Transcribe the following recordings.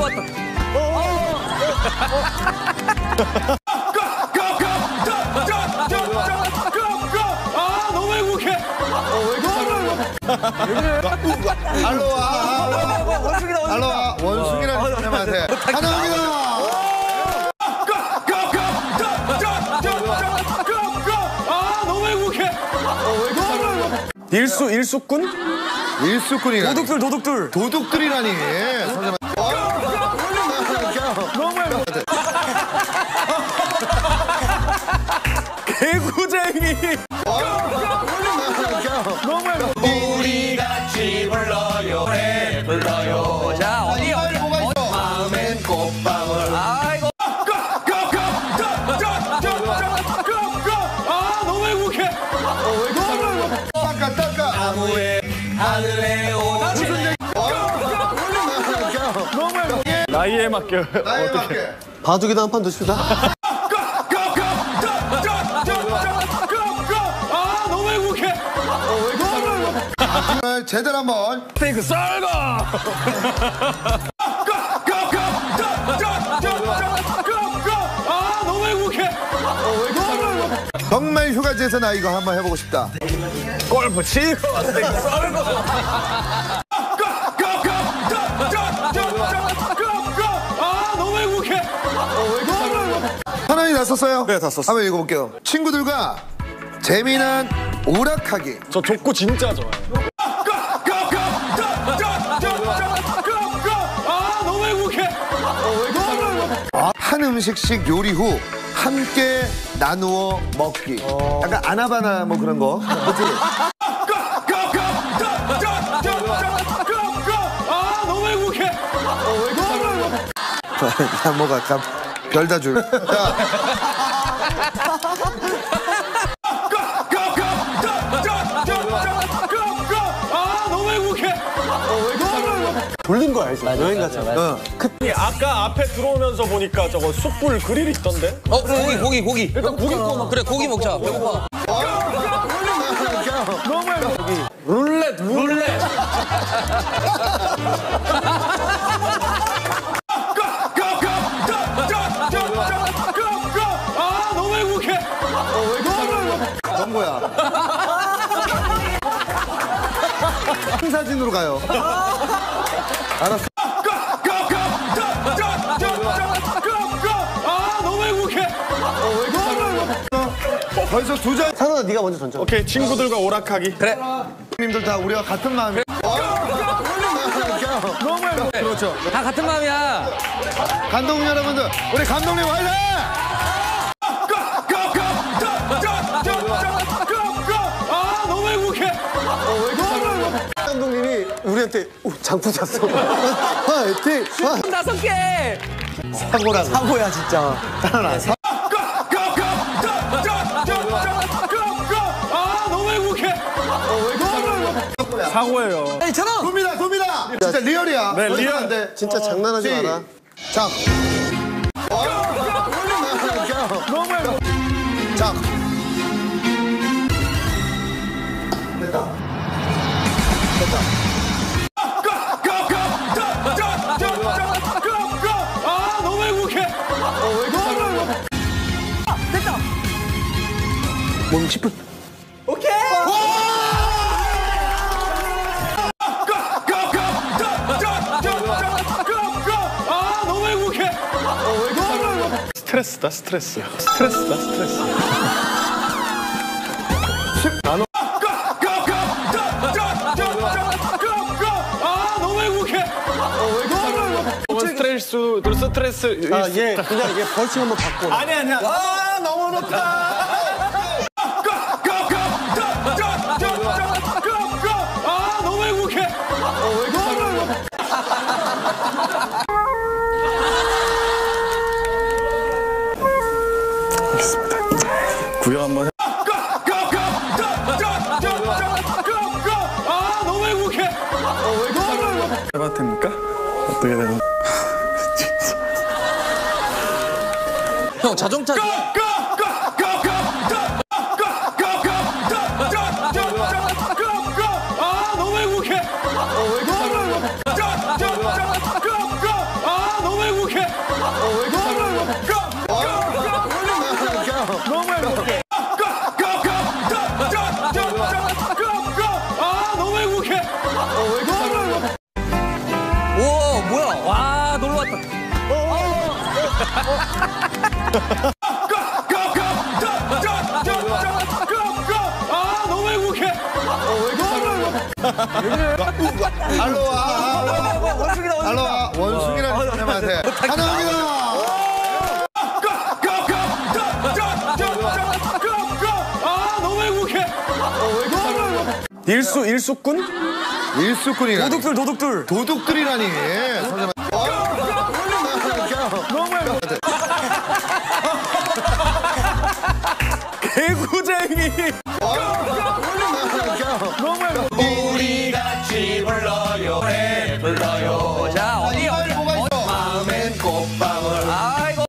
왔다. 아 너무 행복해. 알로와. 알로와. 원숭이라는 사람한테 환영합니다. 아 너무 행복해. 일수꾼? 일수꾼이라니. 도둑들. 도둑들이라니. 선생님. 너무 행복해. 개구쟁이. 너무 행복해. 우리 같이 불러요 해 불러요. 자, 어디? 마음엔 꽃방울. 아이고. 아 너무 행복해. 닦아. 나무에 하늘에 오지. 너무 행복해. 나이에 맡겨. 나에 맞게. 바둑이나 한 판 드십시다. 아 너무 행복해. 오늘 제대로 한번. 스테이크 썰고. 아 너무 행복해. 정말 휴가지에서 나 이거 한번 해보고 싶다. 골프 치고 스테이크 썰고. 아 너무 행복해. 하나님 다 썼어요? 네, 다 썼어요. 한번 읽어볼게요. 친구들과 재미난 오락하기. 저 족구 진짜 좋아해요. 아 너무 행복해. 한 음식씩 요리 후 함께 나누어 먹기. 약간 아나바나 뭐 그런 거. 그치? 아 너무 행복해. 야, 뭐가 아까 별다 줄. 자. 아 너무 행복해. 돌린 거 알지? 여행 갔잖아요. 아까 앞에 들어오면서 보니까 저거 숯불 그릴 있던데? 고기. 일단 고기 구워 먹. 그래, 고기 먹자. 배고파. 너무 행복해. 룰렛. 아 너무 행복해. 넌 뭐야? 사진으로 가요. 알았어. 아 너무 행복해. 벌써 두 장. 산호야, 네가 먼저 던져. 오케이, 친구들과 오락하기. 그래. 님들 다 우리와 같은 마음이. 너무 행복해. 그렇죠. 다 같은 마음이야. 감독님 여러분들, 우리 감독님 화이팅! 아 너무 행복해. 감독님이 우리한테 장풍 잤어. 화이팅! 5개. 사고야, 진짜. 아 너무 행복해. 사고예요. 괜찮아. 돕니다. 진짜 리얼이야. 네, 리얼. 안 돼. 진짜 장난하지 마라. 자. 너무 행복해. 자. 됐다. 아 너무 행복해. 몸 10분. 아 너무 행복해. 스트레스다 스트레스. 아 너무 행복해. 스트레스. 아, 예. 그냥 얘 벌칙 한번 받고. 아니야. 아 너무 높다. 아 너무 행복해. 구경 한번 해. 아 너무 행복해. 해봐도 됩니까? 어떻게 되는? 형, 자동차. 아 너무 행복해. 아 왔다. 아 너무 행복해. 알로와. 원숭이다. 알로와. 원숭이라는 사람한테 환영합니다. 아 너무 행복해. 일수꾼? 일수꾼이라니. 도둑들. 도둑들이라니. 선생님. 개구쟁이. 우리 같이 불러요. 노래 불러요. 자, 어디. 뭐가 있어? 마음엔 꽃방울. 아이고.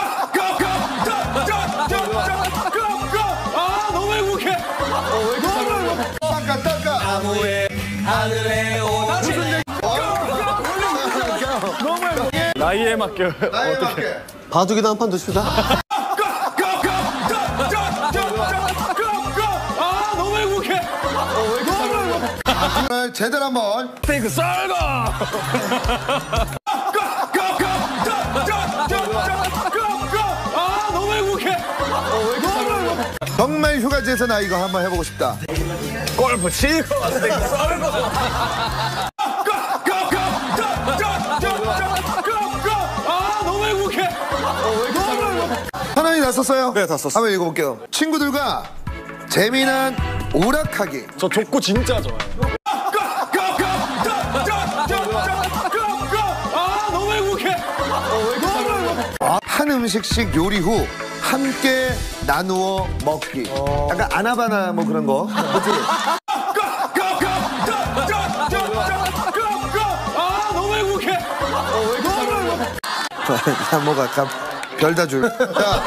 아 너무 행복해. 닦아. 나무에 하늘에 오다시. 나이에 맡겨. 나에 맞게. 바둑이나 한 판 두시다. 아 너무 행복해. 오늘 제대로 한번. 스테이크 썰고. 아 너무 행복해. 정말 휴가지에서 나 이거 한번 해보고 싶다. 골프 치고 스테이크 썰고. 아 너무 행복해. 하나님 다 썼어요? 네, 다 썼어요. 한번 읽어볼게요. 친구들과 재미난 오락하기. 저 족구 진짜 좋아해요. 아 너무 행복해. 한 음식씩 요리 후 함께 나누어 먹기. 약간 아나바나 뭐 그런 거. 그치? 아 너무 행복해. 뭐가 별 다 줄. 자,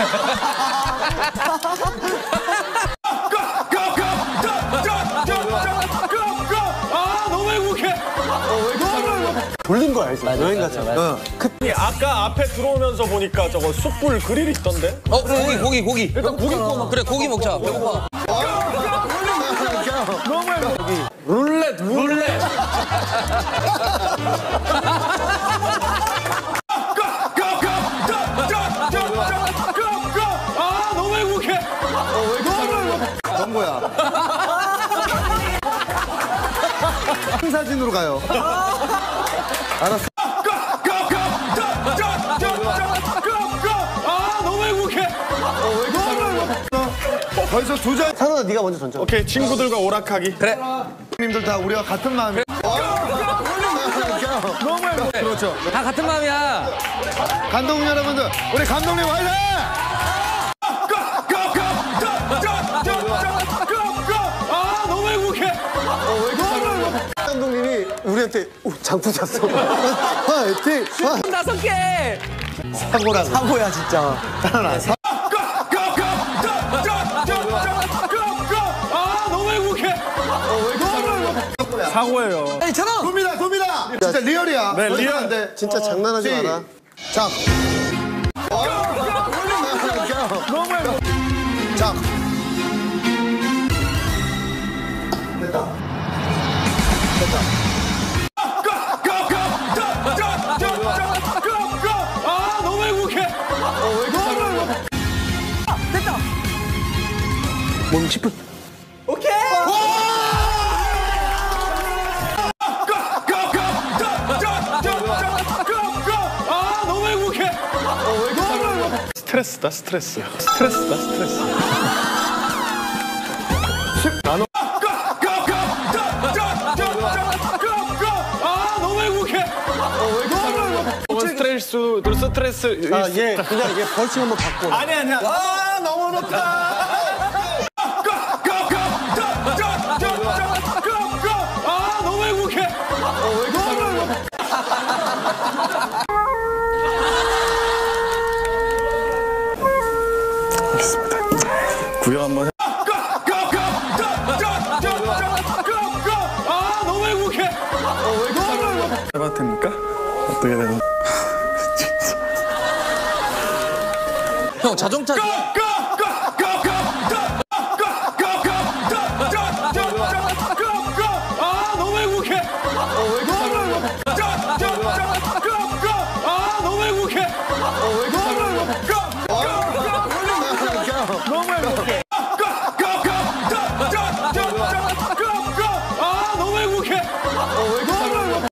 아 너무 행복해. 돌린 거 알지? 여행 갔잖아. 아까 앞에 들어오면서 보니까 저거 숯불 그릴 있던데? 고기. 일단 고기 구워 먹. 그래, 고기 먹자. 배고파. 룰렛. 아 너무 행복해. 그런 거야. 사진으로 가요. 알았어. 아 너무 행복해. 벌써 두 장. 산호나 네가 먼저 던져. 오케이, 친구들과 오락하기. 그래. 님들 다 우리와 같은 마음이. 그렇죠. 다 같은 마음이야. 감독님 여러분들, 우리 감독님 화이팅! 아 너무 행복해. 감독님이 우리한테 장풍 잤어. 화이팅! 5개. 사고야 진짜. 아 너무 행복해. 사고예요. 돕니다. 진짜 리얼이야. 네, 리얼. 안 돼. 진짜 장난하지 마라. 자. 자. 됐다. 아 너무 행복해. 몸 10분. 아 너무 행복해. 스트레스다. 아 너무 행복해. 스트레스. 아, 그냥 얘 벌칙 한번 받고. 아니야. 와, 너무 좋다. 아 너무 행복해. 구경 한번 해. 아 너무 행복해. 해봐도 됩니까? 어떻게 되는? 형, 자동차.